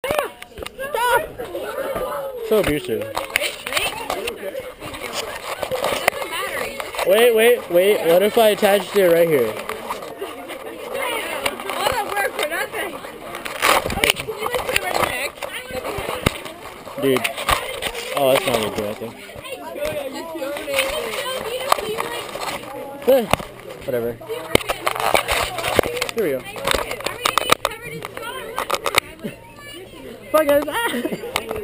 Stop! So abusive. Wait. What if I attached it right here? All that work for nothing. Hey, can you like put it around your neck? Dude. Oh, that's not really good, I think. Whatever. Here we go. Bye guys.